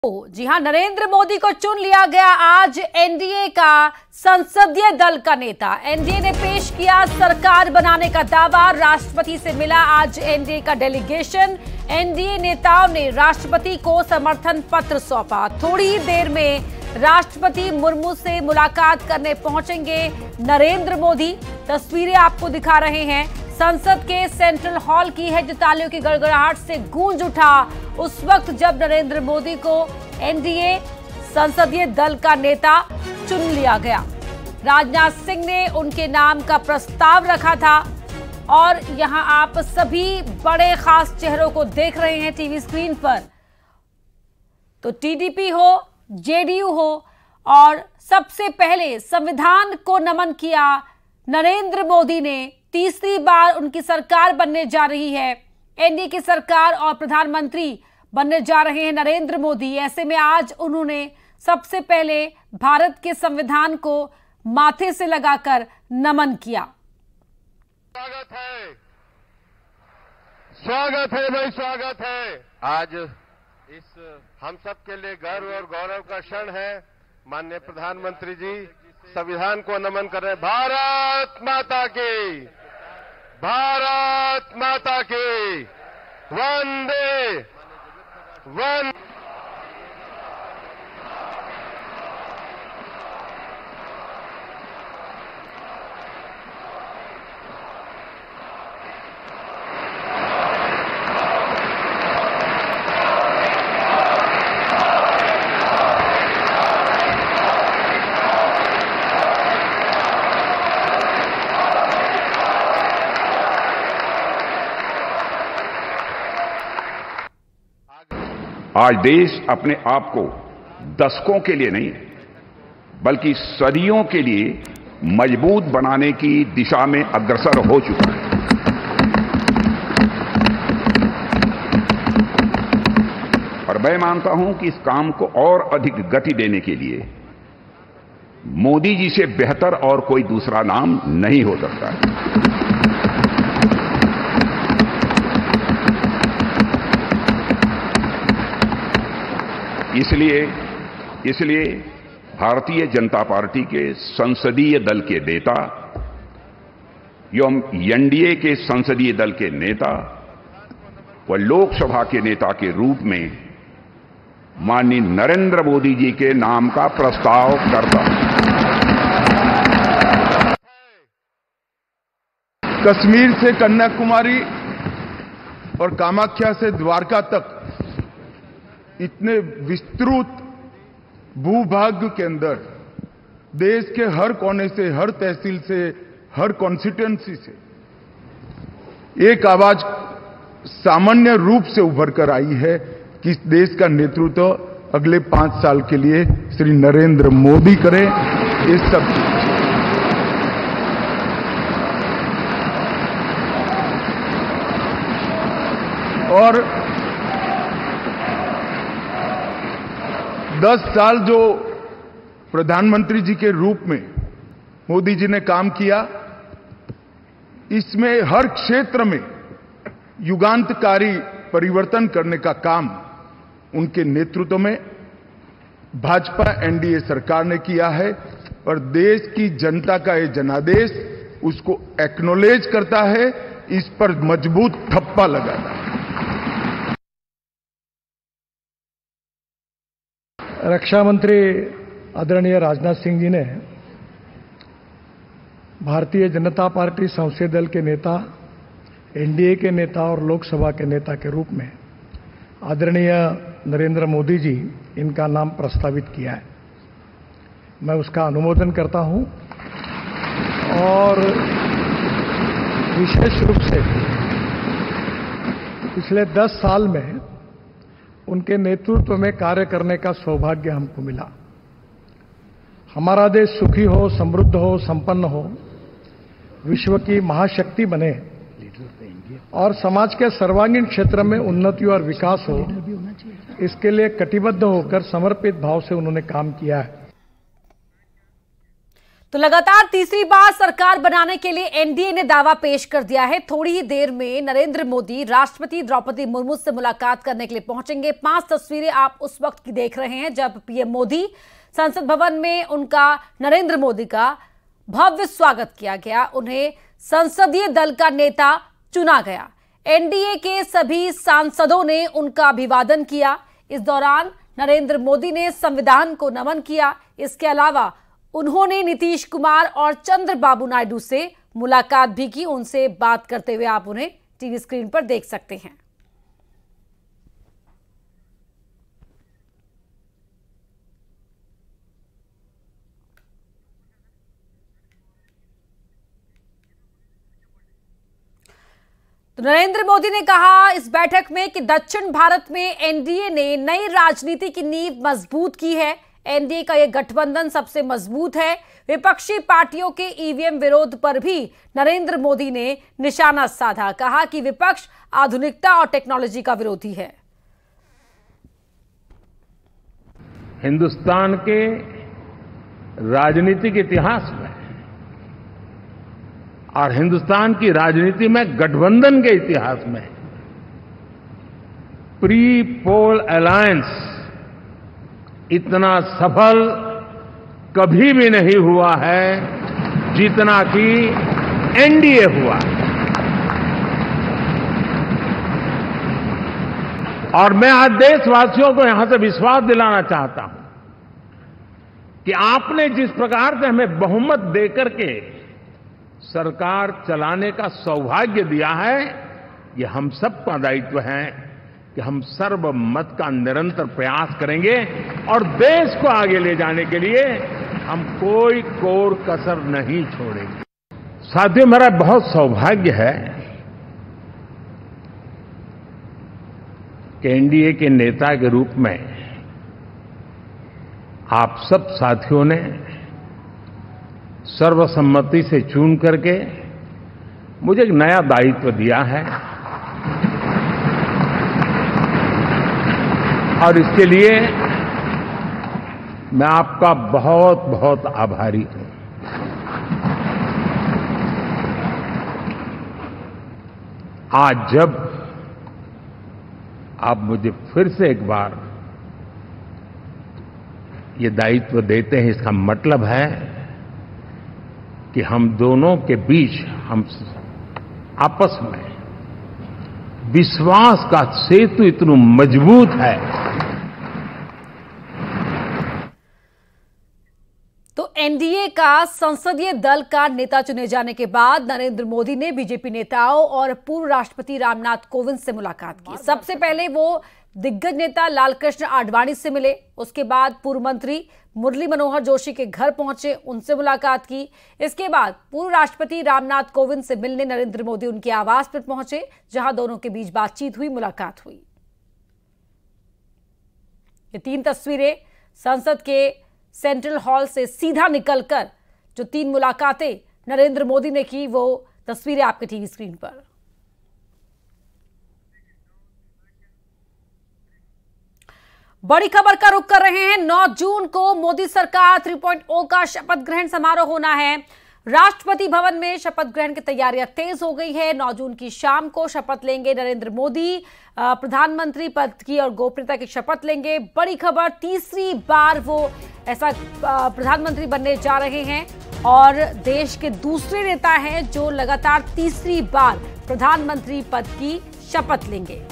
जी हां, नरेंद्र मोदी को चुन लिया गया आज एनडीए का संसदीय दल का नेता। एनडीए ने पेश किया सरकार बनाने का दावा। राष्ट्रपति से मिला आज एनडीए का डेलीगेशन। एनडीए नेताओं ने राष्ट्रपति को समर्थन पत्र सौंपा। थोड़ी ही देर में राष्ट्रपति मुर्मू से मुलाकात करने पहुंचेंगे नरेंद्र मोदी। तस्वीरें आपको दिखा रहे हैं, संसद के सेंट्रल हॉल की है, जो तालियों की गड़गड़ाहट से गूंज उठा उस वक्त जब नरेंद्र मोदी को एनडीए संसदीय दल का नेता चुन लिया गया। राजनाथ सिंह ने उनके नाम का प्रस्ताव रखा था और यहां आप सभी बड़े खास चेहरों को देख रहे हैं टीवी स्क्रीन पर। तो टीडीपी हो, जेडीयू हो, और सबसे पहले संविधान को नमन किया नरेंद्र मोदी ने। तीसरी बार उनकी सरकार बनने जा रही है, एनडीए की सरकार, और प्रधानमंत्री बनने जा रहे हैं नरेंद्र मोदी। ऐसे में आज उन्होंने सबसे पहले भारत के संविधान को माथे से लगाकर नमन किया। स्वागत है भाई, स्वागत है। आज इस हम सब के लिए गर्व और गौरव का क्षण है। माननीय प्रधानमंत्री जी संविधान को नमन कर रहे हैं। भारत माता की, भारत माता की, वंदे वंदे। आज देश अपने आप को दशकों के लिए नहीं बल्कि सदियों के लिए मजबूत बनाने की दिशा में अग्रसर हो चुका है। और मैं मानता हूं कि इस काम को और अधिक गति देने के लिए मोदी जी से बेहतर और कोई दूसरा नाम नहीं हो सकता है। इसलिए भारतीय जनता पार्टी के संसदीय दल के नेता एवं एनडीए के संसदीय दल के नेता व लोकसभा के नेता के रूप में माननीय नरेंद्र मोदी जी के नाम का प्रस्ताव करता हूं। कश्मीर से कन्याकुमारी और कामाख्या से द्वारका तक इतने विस्तृत भूभाग के अंदर देश के हर कोने से, हर तहसील से, हर कॉन्स्टिट्यूएंसी से एक आवाज सामान्य रूप से उभर कर आई है कि इस देश का नेतृत्व अगले 5 साल के लिए श्री नरेंद्र मोदी करें। ये सब और 10 साल जो प्रधानमंत्री जी के रूप में मोदी जी ने काम किया, इसमें हर क्षेत्र में युगांतकारी परिवर्तन करने का काम उनके नेतृत्व में भाजपा एनडीए सरकार ने किया है। और देश की जनता का ये जनादेश उसको एक्नॉलेज करता है, इस पर मजबूत ठप्पा लगाता है। रक्षा मंत्री आदरणीय राजनाथ सिंह जी ने भारतीय जनता पार्टी संसदीय दल के नेता, एनडीए के नेता और लोकसभा के नेता के रूप में आदरणीय नरेंद्र मोदी जी इनका नाम प्रस्तावित किया है। मैं उसका अनुमोदन करता हूं और विशेष रूप से पिछले 10 साल में उनके नेतृत्व में कार्य करने का सौभाग्य हमको मिला। हमारा देश सुखी हो, समृद्ध हो, संपन्न हो, विश्व की महाशक्ति बने और समाज के सर्वांगीण क्षेत्र में उन्नति और विकास हो, इसके लिए कटिबद्ध होकर समर्पित भाव से उन्होंने काम किया है। तो लगातार तीसरी बार सरकार बनाने के लिए एनडीए ने दावा पेश कर दिया है। थोड़ी ही देर में नरेंद्र मोदी राष्ट्रपति द्रौपदी मुर्मू से मुलाकात करने के लिए पहुंचेंगे। 5 तस्वीरें आप उस वक्त की देख रहे हैं जब पीएम मोदी संसद भवन में उनका नरेंद्र मोदी का भव्य स्वागत किया गया। उन्हें संसदीय दल का नेता चुना गया। एनडीए के सभी सांसदों ने उनका अभिवादन किया। इस दौरान नरेंद्र मोदी ने संविधान को नमन किया। इसके अलावा उन्होंने नीतीश कुमार और चंद्रबाबू नायडू से मुलाकात भी की। उनसे बात करते हुए आप उन्हें टीवी स्क्रीन पर देख सकते हैं। तो नरेंद्र मोदी ने कहा इस बैठक में कि दक्षिण भारत में एनडीए ने नई राजनीति की नींव मजबूत की है। एनडीए का यह गठबंधन सबसे मजबूत है। विपक्षी पार्टियों के ईवीएम विरोध पर भी नरेंद्र मोदी ने निशाना साधा। कहा कि विपक्ष आधुनिकता और टेक्नोलॉजी का विरोधी है। हिंदुस्तान के राजनीतिक इतिहास में और हिंदुस्तान की राजनीति में गठबंधन के इतिहास में प्री पोल अलायंस इतना सफल कभी भी नहीं हुआ है जितना कि एनडीए हुआ। और मैं आज देशवासियों को यहां से विश्वास दिलाना चाहता हूं कि आपने जिस प्रकार से हमें बहुमत देकर के सरकार चलाने का सौभाग्य दिया है, ये हम सबका दायित्व है कि हम सर्वमत का निरंतर प्रयास करेंगे और देश को आगे ले जाने के लिए हम कोई कोर कसर नहीं छोड़ेंगे। साथियों, मेरा बहुत सौभाग्य है कि एनडीए के नेता के रूप में आप सब साथियों ने सर्वसम्मति से चुन करके मुझे एक नया दायित्व दिया है और इसके लिए मैं आपका बहुत बहुत आभारी हूं। आज जब आप मुझे फिर से एक बार ये दायित्व देते हैं, इसका मतलब है कि हम दोनों के बीच हम आपस में विश्वास का सेतु इतना मजबूत है। तो एनडीए का संसदीय दल का नेता चुने जाने के बाद नरेंद्र मोदी ने बीजेपी नेताओं और पूर्व राष्ट्रपति रामनाथ कोविंद से मुलाकात की। सबसे पहले वो दिग्गज नेता लालकृष्ण आडवाणी से मिले। उसके बाद पूर्व मंत्री मुरली मनोहर जोशी के घर पहुंचे, उनसे मुलाकात की। इसके बाद पूर्व राष्ट्रपति रामनाथ कोविंद से मिलने नरेंद्र मोदी उनके आवास पर पहुंचे, जहां दोनों के बीच बातचीत हुई, मुलाकात हुई। ये 3 तस्वीरें संसद के सेंट्रल हॉल से सीधा निकलकर जो 3 मुलाकातें नरेंद्र मोदी ने की, वो तस्वीरें आपके टीवी स्क्रीन पर। बड़ी खबर का रुख कर रहे हैं। 9 जून को मोदी सरकार 3.0 का शपथ ग्रहण समारोह होना है। राष्ट्रपति भवन में शपथ ग्रहण की तैयारियां तेज हो गई है। 9 जून की शाम को शपथ लेंगे नरेंद्र मोदी। प्रधानमंत्री पद की और गोपनीयता की शपथ लेंगे। बड़ी खबर, तीसरी बार वो ऐसा प्रधानमंत्री बनने जा रहे हैं और देश के दूसरे नेता हैं जो लगातार तीसरी बार प्रधानमंत्री पद की शपथ लेंगे।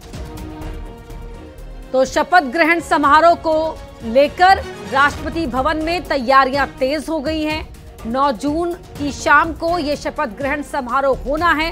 तो शपथ ग्रहण समारोह को लेकर राष्ट्रपति भवन में तैयारियां तेज हो गई हैं। 9 जून की शाम को यह शपथ ग्रहण समारोह होना है।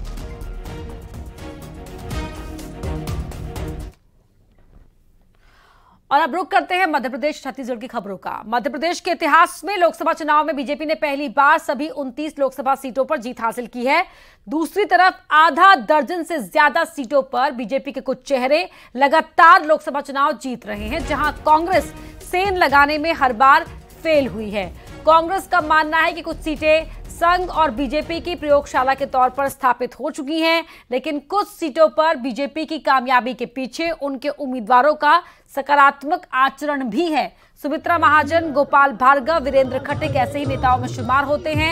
और अब रुक करते हैं मध्य प्रदेश छत्तीसगढ़ की खबरों का। मध्य प्रदेश के इतिहास में लोकसभा चुनाव में बीजेपी ने पहली बार सभी 29 लोकसभा सीटों पर जीत हासिल की है। दूसरी तरफ आधा दर्जन से ज्यादा सीटों पर बीजेपी के कुछ चेहरे लगातार लोकसभा चुनाव जीत रहे हैं, जहां कांग्रेस सेंध लगाने में हर बार फेल हुई है। कांग्रेस का मानना है कि कुछ सीटें संघ और बीजेपी की प्रयोगशाला के तौर पर स्थापित हो चुकी हैं, लेकिन कुछ सीटों पर बीजेपी की कामयाबी के पीछे उनके उम्मीदवारों का सकारात्मक आचरण भी है। सुमित्रा महाजन, गोपाल भार्गव, वीरेंद्र खट्टिक ऐसे ही नेताओं में शुमार होते हैं।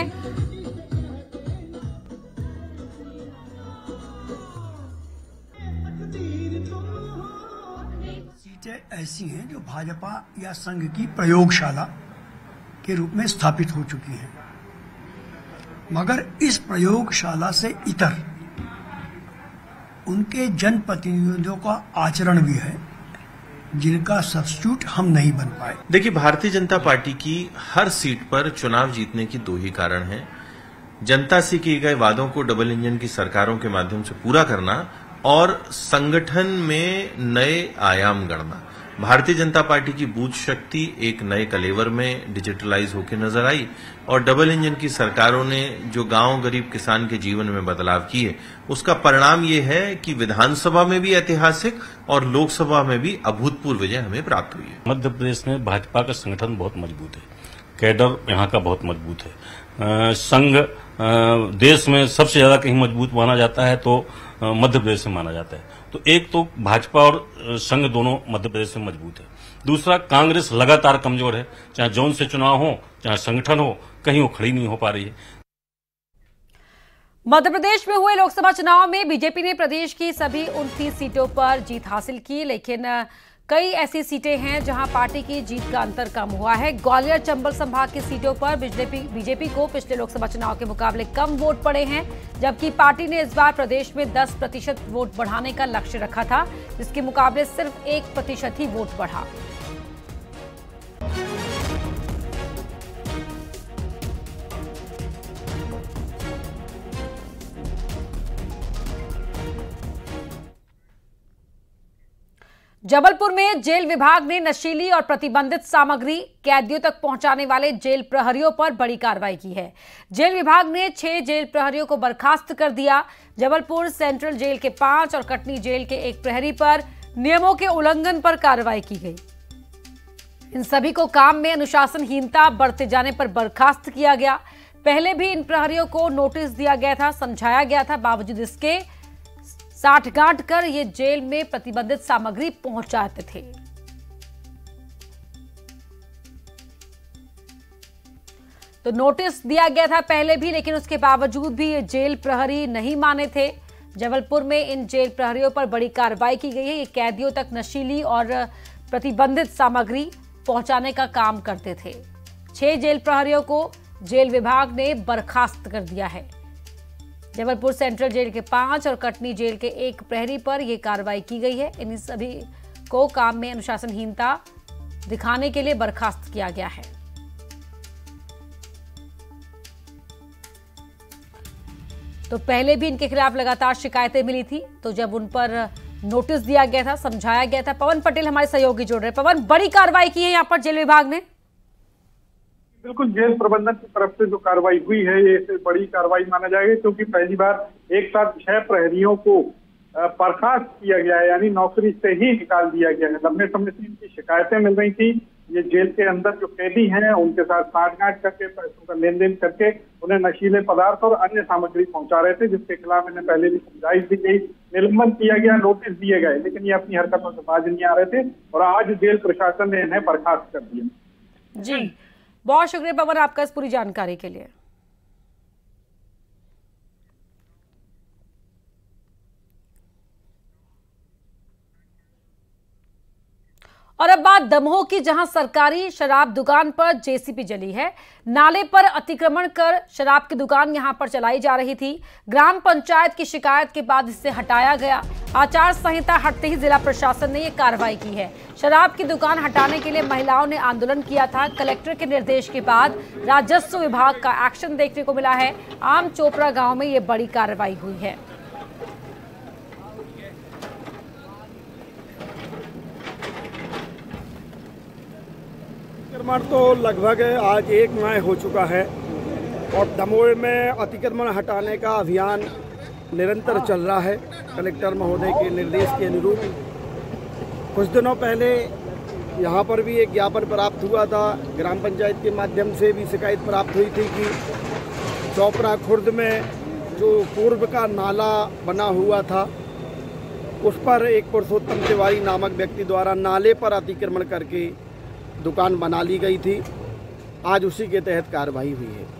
सीटें ऐसी हैं जो भाजपा या संघ की प्रयोगशाला के रूप में स्थापित हो चुकी हैं, मगर इस प्रयोगशाला से इतर उनके जनप्रतिनिधियों का आचरण भी है जिनका सब्स्टिट्यूट हम नहीं बन पाए। देखिए, भारतीय जनता पार्टी की हर सीट पर चुनाव जीतने की दो ही कारण हैं। जनता से किए गए वादों को डबल इंजन की सरकारों के माध्यम से पूरा करना और संगठन में नए आयाम गढ़ना। भारतीय जनता पार्टी की बूथ शक्ति एक नए कलेवर में डिजिटलाइज होकर नजर आई और डबल इंजन की सरकारों ने जो गांव गरीब किसान के जीवन में बदलाव किए, उसका परिणाम ये है कि विधानसभा में भी ऐतिहासिक और लोकसभा में भी अभूतपूर्व विजय हमें प्राप्त हुई है। मध्य प्रदेश में भाजपा का संगठन बहुत मजबूत है, कैडर यहाँ का बहुत मजबूत है। संघ देश में सबसे ज्यादा कहीं मजबूत माना जाता है तो मध्य प्रदेश में माना जाता है। तो एक तो भाजपा और संघ दोनों मध्य प्रदेश में मजबूत है। दूसरा, कांग्रेस लगातार कमजोर है, चाहे जोन से चुनाव हो चाहे संगठन हो, कहीं वो खड़ी नहीं हो पा रही है। मध्य प्रदेश में हुए लोकसभा चुनाव में बीजेपी ने प्रदेश की सभी 29 सीटों पर जीत हासिल की, लेकिन कई ऐसी सीटें हैं जहां पार्टी की जीत का अंतर कम हुआ है। ग्वालियर चंबल संभाग की सीटों पर बीजेपी को पिछले लोकसभा चुनाव के मुकाबले कम वोट पड़े हैं, जबकि पार्टी ने इस बार प्रदेश में 10% वोट बढ़ाने का लक्ष्य रखा था, जिसके मुकाबले सिर्फ 1% ही वोट बढ़ा। जबलपुर में जेल विभाग ने नशीली और प्रतिबंधित सामग्री कैदियों तक पहुंचाने वाले जेल प्रहरियों पर बड़ी कार्रवाई की है। जेल विभाग ने 6 जेल प्रहरियों को बर्खास्त कर दिया। जबलपुर सेंट्रल जेल के 5 और कटनी जेल के 1 प्रहरी पर नियमों के उल्लंघन पर कार्रवाई की गई। इन सभी को काम में अनुशासनहीनता बरते जाने पर बर्खास्त किया गया। पहले भी इन प्रहरियों को नोटिस दिया गया था, समझाया गया था, बावजूद इसके साठगांठ कर ये जेल में प्रतिबंधित सामग्री पहुंचाते थे। तो नोटिस दिया गया था पहले भी, लेकिन उसके बावजूद भी ये जेल प्रहरी नहीं माने थे। जबलपुर में इन जेल प्रहरियों पर बड़ी कार्रवाई की गई है। ये कैदियों तक नशीली और प्रतिबंधित सामग्री पहुंचाने का काम करते थे। 6 जेल प्रहरियों को जेल विभाग ने बर्खास्त कर दिया है। जबलपुर सेंट्रल जेल के 5 और कटनी जेल के 1 प्रहरी पर यह कार्रवाई की गई है। इन सभी को काम में अनुशासनहीनता दिखाने के लिए बर्खास्त किया गया है। तो पहले भी इनके खिलाफ लगातार शिकायतें मिली थी, तो जब उन पर नोटिस दिया गया था, समझाया गया था। पवन पटेल हमारे सहयोगी जुड़ रहे। पवन, बड़ी कार्रवाई की है यहाँ पर जेल विभाग ने? बिल्कुल, जेल प्रबंधन की तरफ से जो कार्रवाई हुई है ये बड़ी कार्रवाई माना जाएगा, क्योंकि पहली बार एक साथ 6 प्रहरियों को बर्खास्त किया गया है, यानी नौकरी से ही निकाल दिया गया है। लंबे समय से इनकी शिकायतें मिल रही थी। ये जेल के अंदर जो कैदी हैं उनके साथ साठगांठ करके, पैसों का लेन देन करके उन्हें नशीले पदार्थ और अन्य सामग्री पहुंचा रहे थे, जिसके खिलाफ इन्हें पहले भी समझाइश दी गई, निलंबन किया गया, नोटिस दिए गए, लेकिन ये अपनी हरकतों से बाज नहीं आ रहे थे और आज जेल प्रशासन ने इन्हें बर्खास्त कर दिया। जी, बहुत शुक्रिया पवन आपका इस पूरी जानकारी के लिए। और अब बात दमोह की, जहां सरकारी शराब दुकान पर जेसीबी जली है। नाले पर अतिक्रमण कर शराब की दुकान यहां पर चलाई जा रही थी। ग्राम पंचायत की शिकायत के बाद इसे हटाया गया। आचार संहिता हटते ही जिला प्रशासन ने यह कार्रवाई की है। शराब की दुकान हटाने के लिए महिलाओं ने आंदोलन किया था। कलेक्टर के निर्देश के बाद राजस्व विभाग का एक्शन देखने को मिला है। आम चोपड़ा गांव में यह बड़ी कार्रवाई हुई है। अतिक्रमण तो लगभग आज 1 माह हो चुका है और दमोह में अतिक्रमण हटाने का अभियान निरंतर चल रहा है। कलेक्टर महोदय के निर्देश के अनुरूप कुछ दिनों पहले यहाँ पर भी एक ज्ञापन प्राप्त हुआ था। ग्राम पंचायत के माध्यम से भी शिकायत प्राप्त हुई थी कि चोपड़ा खुर्द में जो पूर्व का नाला बना हुआ था उस पर एक पुरुषोत्तम तिवारी नामक व्यक्ति द्वारा नाले पर अतिक्रमण करके दुकान बना ली गई थी। आज उसी के तहत कार्रवाई हुई है।